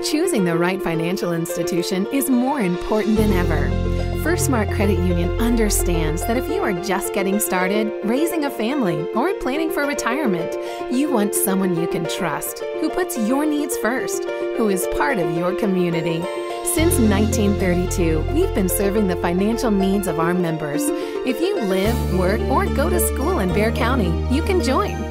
Choosing the right financial institution is more important than ever. Firstmark Credit Union understands that if you are just getting started, raising a family, or planning for retirement, you want someone you can trust, who puts your needs first, who is part of your community. Since 1932, we've been serving the financial needs of our members. If you live, work, or go to school in Bexar County, you can join.